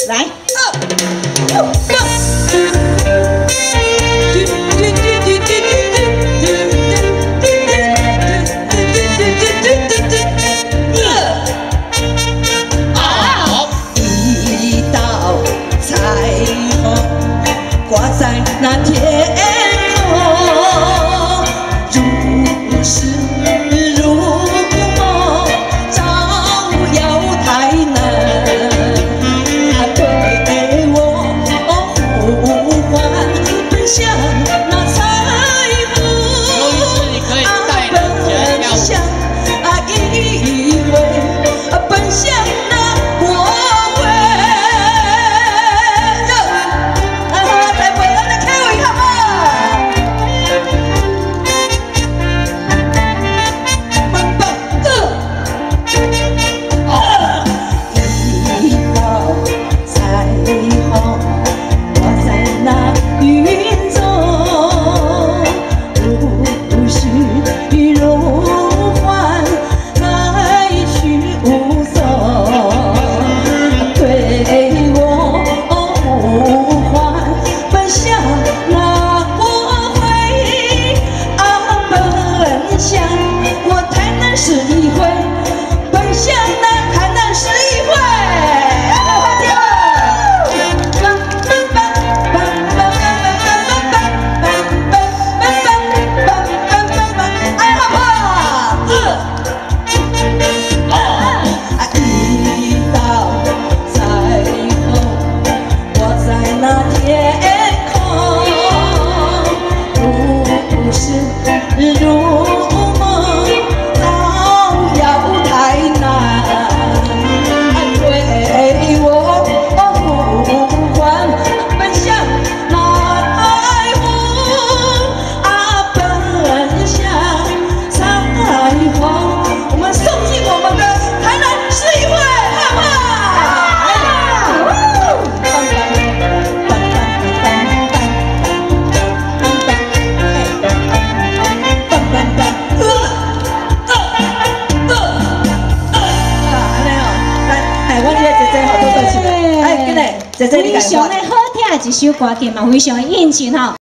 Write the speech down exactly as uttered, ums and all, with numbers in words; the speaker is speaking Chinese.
来， 一道彩虹挂在那天空，如诗如梦，照耀台南。对我呼唤，奔向那彩虹。啊，奔向啊一回，奔向那国会。啊，台北咱来开会好不好？棒棒呃，啊，一道彩虹挂在那云中，如诗如幻，来去无踪。对我呼唤，奔向那国会，啊，奔向我台南市议会，奔向那台南市议会。如梦，照耀台南。对我呼唤，奔向那彩虹，啊，奔向彩虹。我们送进我们的台南市议会，好不在这里， 非常的好听一首歌，嘛非常的应景吼。